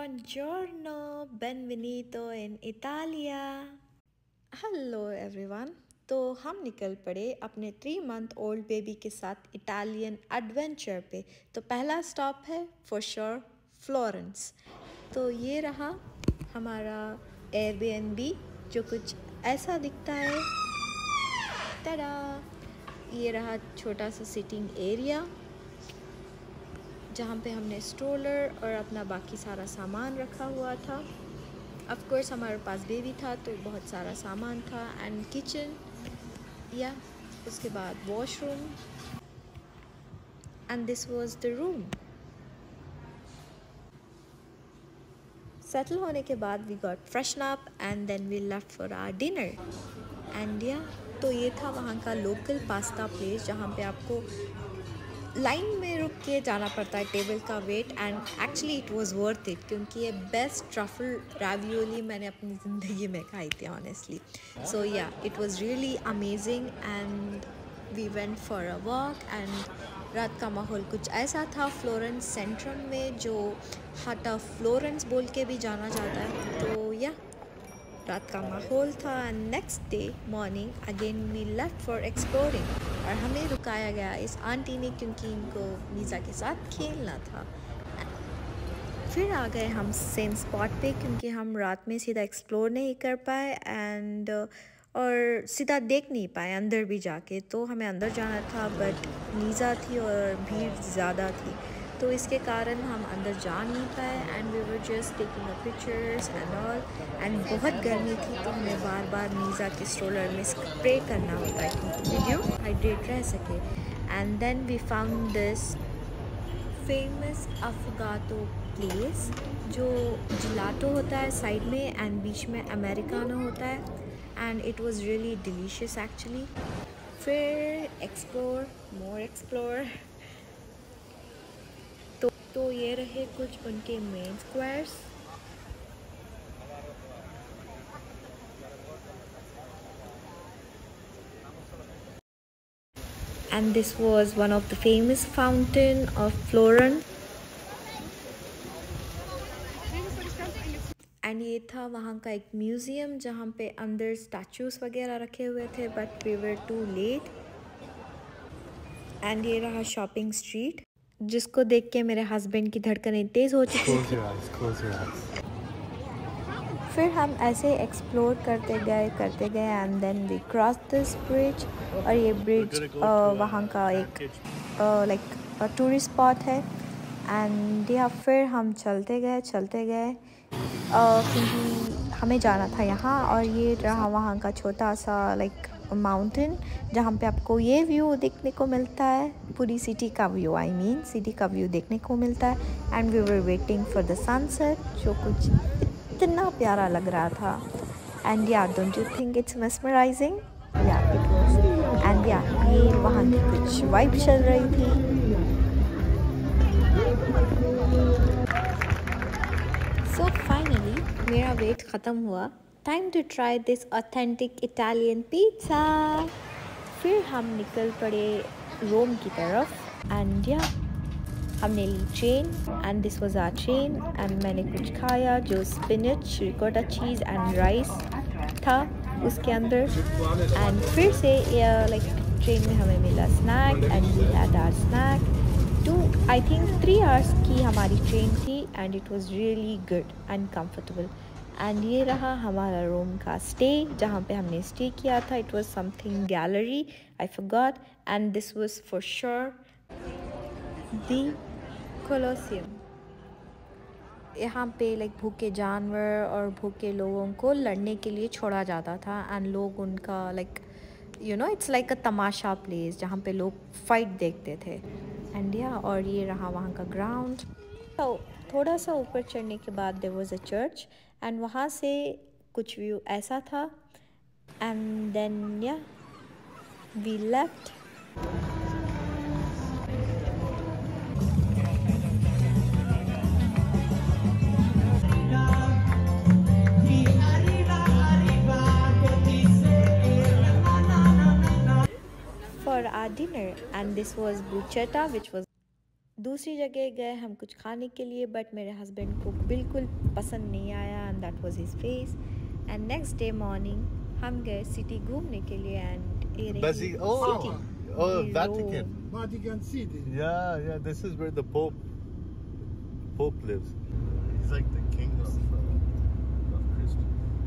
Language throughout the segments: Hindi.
Buongiorno, benvenuto in Italia. Hello everyone. तो हम निकल पड़े अपने 3 मंथ ओल्ड बेबी के साथ इटालियन एडवेंचर पे। तो पहला स्टॉप है फॉर श्योर फ्लोरेंस। तो ये रहा हमारा एयरबीएनबी जो कुछ ऐसा दिखता है। टडा! ये रहा छोटा सा सिटिंग एरिया जहाँ पे हमने स्ट्रोलर और अपना बाकी सारा सामान रखा हुआ था। ऑफ कोर्स हमारे पास बेबी था तो बहुत सारा सामान था। एंड किचन या उसके बाद washroom and this was the room. Settle होने के बाद we got freshened up and then we left for our dinner. And yeah तो ये था वहाँ का लोकल पास्ता प्लेस जहाँ पे आपको लाइन में रुक के जाना पड़ता है टेबल का wait. And actually it was worth it क्योंकि ये बेस्ट ट्रफल रावियोली मैंने अपनी ज़िंदगी में खाई थी honestly. So yeah it was really amazing and we went for a walk. And रात का माहौल कुछ ऐसा था फ्लोरेंस सेंट्रम में जो हार्ट ऑफ फ्लोरेंस बोल के भी जाना जाता है। तो या रात का माहौल था। And next day morning again we left for exploring. और हमें रुकाया गया इस आंटी ने क्योंकि इनको मीज़ा के साथ खेलना था। फिर आ गए हम सेम स्पॉट पे क्योंकि हम रात में सीधा एक्सप्लोर नहीं कर पाए एंड और सीधा देख नहीं पाए अंदर भी जाके। तो हमें अंदर जाना था बट मीज़ा थी और भीड़ ज़्यादा थी तो इसके कारण हम अंदर जा नहीं पाए। And we were just taking a pictures and all. And बहुत गर्मी थी तो हमें बार बार मीज़ा के स्ट्रोलर में स्प्रे करना होता है वीडियो हाइड्रेट रह सके। And then we found this famous affogato place जो जिलाटो होता है साइड में एंड बीच में अमेरिकानो होता है। And it was really delicious actually. फिर एक्सप्लोर मोर एक्सप्लोर। तो ये रहे कुछ उनके main squares. And this was one of the famous fountain of Florence. And ये था वहाँ का एक म्यूज़ियम जहाँ पे अंदर स्टैचूज़ वगैरह रखे हुए थे but we were too late. And ये रहा शॉपिंग स्ट्रीट जिसको देख के मेरे हस्बैंड की धड़कनें तेज़ हो चुकी थी। फिर हम ऐसे एक्सप्लोर करते गए and then we cross this bridge. और ये ब्रिज वहाँ का एक लाइक टूरिस्ट स्पॉट है। एंड या फिर हम चलते गए क्योंकि हमें जाना था यहाँ। और ये रहा वहाँ का छोटा सा लाइक माउंटेन जहाँ पे आपको ये व्यू देखने को मिलता है पूरी सिटी का व्यू सिटी का व्यू देखने को मिलता है। And we were waiting for the sunset जो कुछ इतना प्यारा लग रहा था। And yeah don't you think it's mesmerising? Yeah it was. And yeah ये वहाँ की कुछ वाइब चल रही थी। सो फाइनली मेरा वेट ख़त्म हुआ। Time to try this authentic Italian pizza. फिर हम निकल पड़े रोम की तरफ। एंड या हमने ली train and this was our train. And मैंने कुछ खाया जो spinach ricotta cheese and rice था उसके अंदर। एंड फिर से लाइक ट्रेन में हमें मिला snack and we had our snack. 3 hours की हमारी ट्रेन थी and it was really good and comfortable. And ये रहा हमारा रोम का स्टे जहाँ पे हमने स्टे किया था। It was something gallery I forgot. And this was for sure the Colosseum. यहाँ पे लाइक भूखे जानवर और भूखे लोगों को लड़ने के लिए छोड़ा जाता था। एंड लोग उनका like it's like a tamasha place जहाँ पे लोग फाइट देखते थे। एंड या और ये रहा वहाँ का ग्राउंड। तो थोड़ा सा ऊपर चढ़ने के बाद there was a church and वहाँ से कुछ व्यू ऐसा था। And then yeah we left. for our dinner and this was bruschetta which was दूसरी जगह गए हम कुछ खाने के लिए, बट मेरे हस्बैंड को बिल्कुल पसंद नहीं आया and that was his face. And next day morning हम गए सिटी घूमने के लिए एंड ये रही city Vatican. Vatican City. Yeah, this is where the Pope lives. He's like the king of Christians.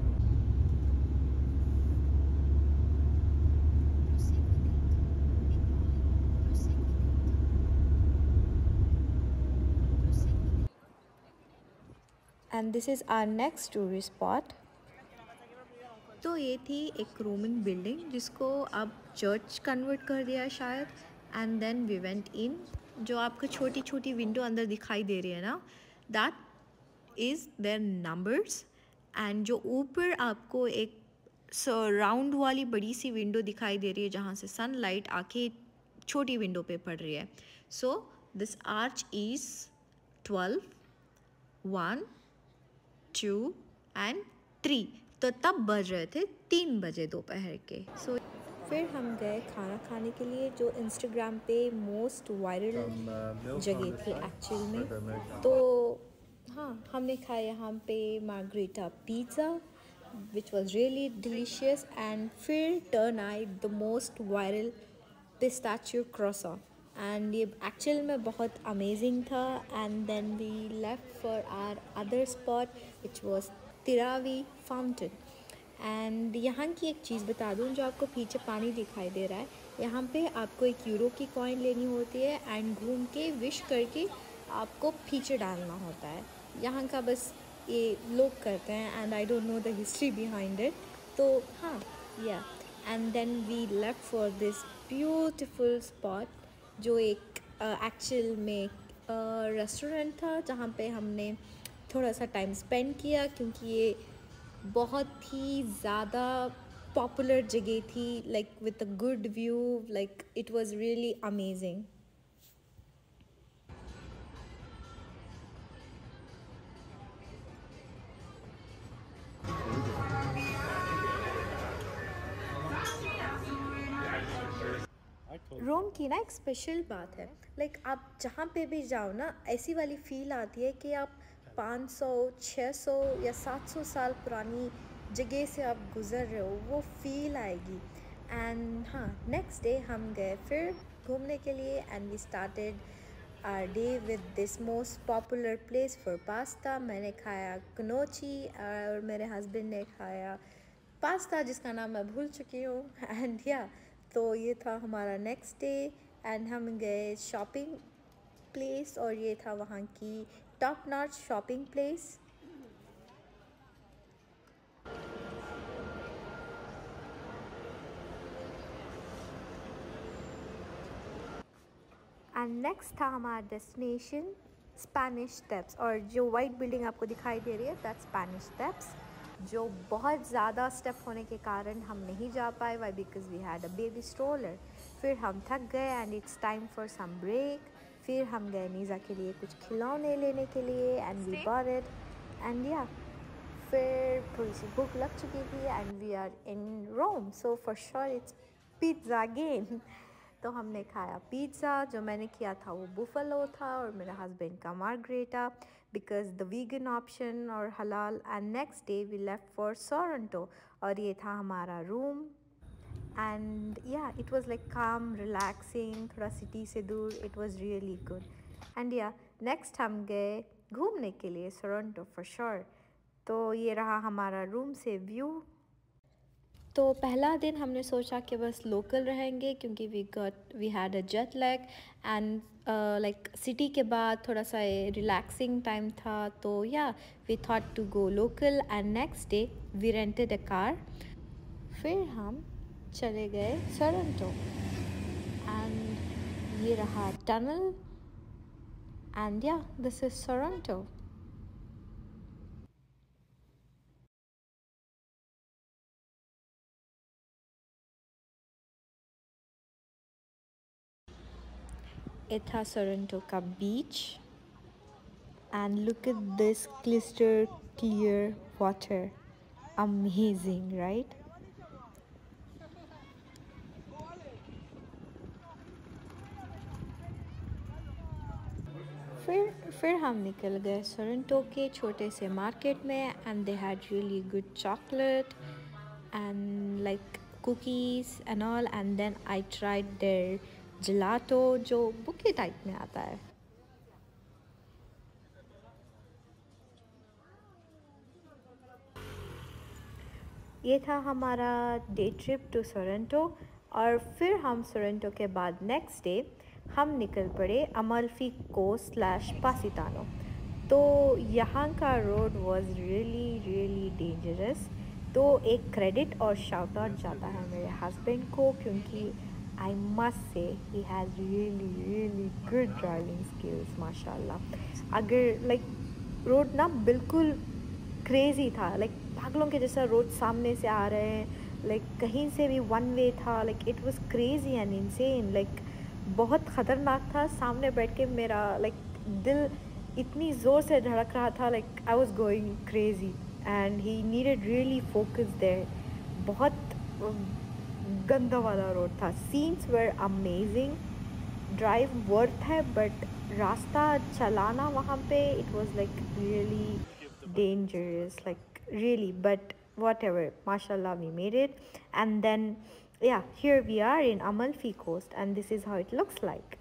And this is our next tourist spot. तो ये थी एक रोमन बिल्डिंग जिसको अब चर्च कन्वर्ट कर दिया शायद। And then we went in. जो आपको छोटी छोटी विंडो अंदर दिखाई दे रही है ना, that is their numbers. And जो ऊपर आपको एक राउंड वाली बड़ी सी विंडो दिखाई दे रही है जहाँ से सनलाइट आके छोटी विंडो पे पड़ रही है। So this arch is 12, 1, 2 and 3। तो तब बज रहे थे 3 बजे दोपहर के। सो फिर हम गए खाना खाने के लिए, जो इंस्टाग्राम पे मोस्ट वायरल जगह थी एक्चुअल में। तो हाँ, हमने खाया यहाँ पे margherita pizza which was really delicious. And फिर टर्न आई the most viral pistachio croissant, and ये एक्चुअल में बहुत अमेजिंग था। And then we left for our other spot which was Trevi fountain. And यहाँ की एक चीज़ बता दूँ, जो आपको पीछे पानी दिखाई दे रहा है, यहाँ पे आपको 1 यूरो की कॉइन लेनी होती है एंड घूम के विश करके आपको पीछे डालना होता है। यहाँ का बस ये लोग करते हैं and I don't know the history behind it. तो हाँ yeah and then we left for this beautiful spot जो एक एक्चुअल में रेस्टोरेंट था जहाँ पे हमने थोड़ा सा टाइम स्पेंड किया, क्योंकि ये बहुत ही ज़्यादा पॉपुलर जगह थी, like with a good view, like it was really amazing. Rome की ना एक स्पेशल बात है, लाइक आप जहाँ पे भी जाओ ना, ऐसी वाली फील आती है कि आप 500, 600 या 700 साल पुरानी जगह से आप गुज़र रहे हो, वो फील आएगी। एंड हाँ, नेक्स्ट डे हम गए फिर घूमने के लिए and we started our day with this most popular place for pasta. मैंने खाया कनोची और मेरे हस्बैंड ने खाया पास्ता जिसका नाम मैं भूल चुकी हूँ। एंड या तो ये था हमारा नेक्स्ट डे एंड हम गए शॉपिंग प्लेस, और ये था वहाँ की top notch shopping place. And next था हमारा डेस्टिनेशन स्पेनिश स्टेप्स, और जो वाइट बिल्डिंग आपको दिखाई दे रही है दैट स्पेनिश स्टेप्स, जो बहुत ज़्यादा स्टेप होने के कारण हम नहीं जा पाए। Why? Because we had a baby stroller. फिर हम थक गए and it's time for some break. फिर हम गए नीज़ा के लिए कुछ खिलौने लेने के लिए and we bought it. And yeah फिर थोड़ी सी भूख लग चुकी थी and we are in Rome, so for sure it's pizza again. तो हमने खाया पिज़्ज़ा, जो मैंने किया था वो बुफलो था और मेरे हस्बैंड का margherita, because the vegan option और हलाल। And next day we left for Sorrento, और ये था हमारा room. And yeah it was like calm, relaxing, थोड़ा सिटी से दूर, it was really good. And yeah next हम गए घूमने के लिए सोरंटो फॉर श्योर। तो ये रहा हमारा रूम से व्यू। तो पहला दिन हमने सोचा कि बस लोकल रहेंगे, क्योंकि we had a jet lag and like city के बाद थोड़ा सा रिलैक्सिंग टाइम था। तो yeah we thought to go local and next day we rented a car. फिर हम चले गए सोरंटो एंड ये रहा tunnel and yeah this is Sorrento. ये था सोरंटो का बीच and look at this crystal clear water, amazing, right? फिर हम निकल गए सोरंटो के छोटे से मार्केट में and they had really good chocolate and like cookies and all and then I tried their gelato जो बुके टाइप में आता है। ये था हमारा डे ट्रिप टू सोरंटो और फिर हम सोरंटो के बाद नेक्स्ट डे हम निकल पड़े अमल्फी कोस्ट / पासितानो। तो यहाँ का रोड वाज रियली डेंजरस। तो एक क्रेडिट और शाउट आउट जाता है मेरे हस्बैंड को क्योंकि I must say he has really good driving skills माशाल्लाह। अगर लाइक रोड ना बिल्कुल क्रेज़ी था, लाइक पागलों के जैसा रोड सामने से आ रहे हैं, लाइक कहीं से भी वन वे था, like it was crazy and insane, like बहुत ख़तरनाक था। सामने बैठ के मेरा लाइक दिल इतनी ज़ोर से धड़क रहा था, like I was going crazy and he needed really focus there. बहुत गंदा वाला रोड था। Scenes were amazing, drive worth है बट रास्ता चलाना वहाँ पे it was like really dangerous, like really, but whatever, mashallah we made it. And then yeah, here we are in Amalfi Coast and this is how it looks like.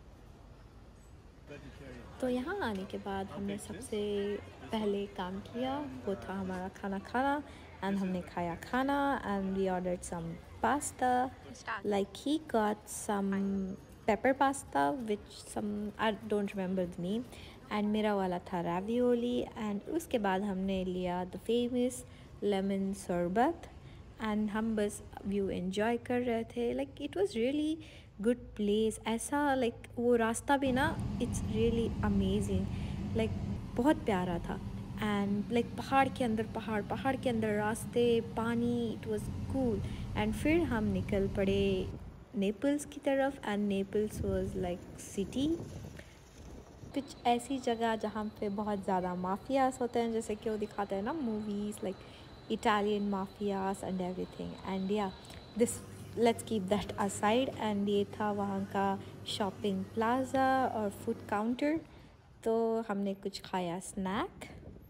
तो यहाँ आने के बाद हमने सबसे पहले काम किया वो था हमारा खाना खाना एंड हमने खाया खाना and we ordered some pasta, like he got some pepper pasta which some I don't remember the name and मेरा वाला था रावियोली एंड उसके बाद हमने लिया द फेमस लेमन शरबत एंड हम बस व्यू एंजॉय कर रहे थे। Like it was really good place. ऐसा लाइक वो रास्ता भी ना इट्स रियली अमेजिंग, लाइक बहुत प्यारा था एंड लाइक पहाड़ के अंदर रास्ते, पानी, इट वाज कूल। एंड फिर हम निकल पड़े नेपल्स की तरफ and Naples was like city, कुछ ऐसी जगह जहाँ पे बहुत ज़्यादा माफियास होते हैं जैसे कि वो दिखाते हैं ना movies, like Italian mafias and everything. And yeah this let's keep that aside. And ये था वहाँ का शॉपिंग प्लाज़ा और फूड काउंटर। तो हमने कुछ खाया स्नैक,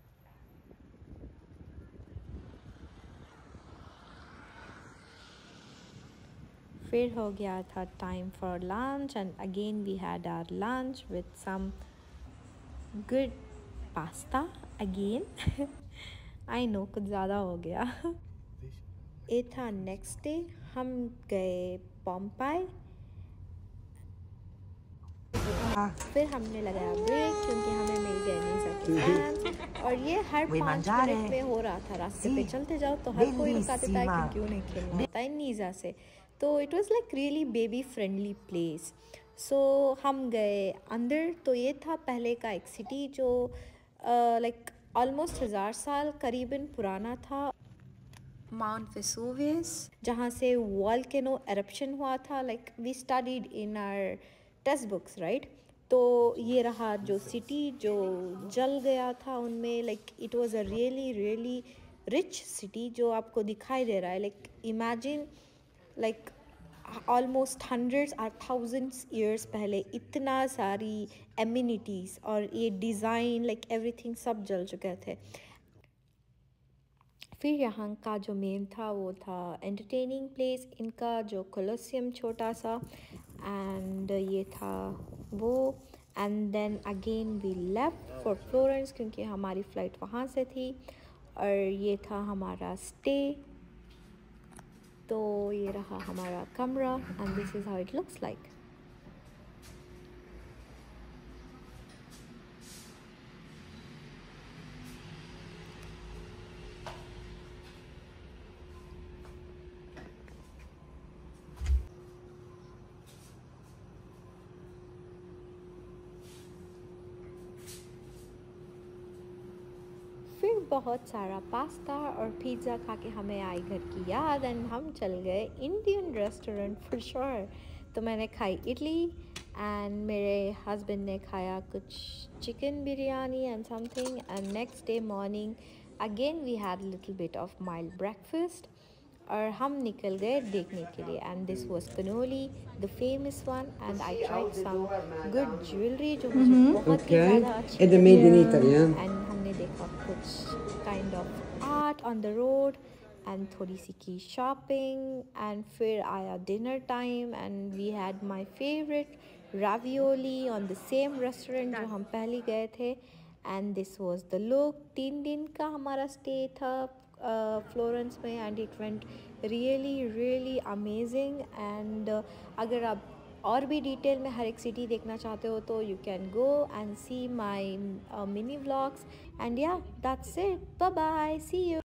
फिर हो गया था time for lunch and again we had our lunch with some good pasta again. I know कुछ ज़्यादा हो गया। ये था नेक्स्ट डे, हम गए पोम्पाई। फिर हमने लगाया ब्रेक क्योंकि हमें मिल गए नीज़ा के फैंस और ये हर 5 मिनट में हो रहा था। रास्ते पे चलते जाओ तो हर कोई रुकाता था कि क्यों नहीं खेलना होता है नीज़ा से। तो it was like really baby friendly place. So हम गए अंदर। तो ये था पहले का एक सिटी जो लाइक ऑलमोस्ट 1000 साल करीबन पुराना था। माउंट वेसुवियस जहाँ से वॉल्केनो एरप्शन हुआ था, like we studied in our text books right. तो ये रहा जो सिटी जो जल गया था उनमें, like it was a really rich city जो आपको दिखाई दे रहा है। Like imagine like almost hundreds और थाउजेंड्स ईयर्स पहले इतना सारी एमिनिटीज़ और ये डिज़ाइन लाइक एवरीथिंग सब जल चुके थे। फिर यहाँ का जो मेन था वो था एंटरटेनिंग प्लेस, इनका जो कोलोसियम छोटा सा, एंड ये था वो। And then again we left for Florence क्योंकि हमारी फ़्लाइट वहाँ से थी और ये था हमारा स्टे। तो ये रहा हमारा कमरा and this is how it looks like. फिर बहुत सारा पास्ता और पिज़्ज़ा खा के हमें आई घर की याद एंड हम चल गए इंडियन रेस्टोरेंट फॉर श्योर। तो मैंने खाई इडली एंड मेरे हस्बैंड ने खाया कुछ chicken biryani and something. And next day morning again we had little bit of mild breakfast और हम निकल गए देखने के लिए। And this was cannoli the famous one and I tried some good jewellery जो मुझे बहुत ही ज़्यादा अच्छी लगी। एंड हमने देखा कुछ kind of art on the road and थोड़ी सी की शॉपिंग एंड फिर आया dinner time and we had my favourite ravioli on the same restaurant जो हम पहले गए थे। And this was the look. 3 दिन का हमारा स्टे था फ्लोरेंस में and it went really amazing. And अगर आप और भी डिटेल में हर एक सिटी देखना चाहते हो तो you can go and see my mini vlogs and yeah that's it. Bye bye, see you.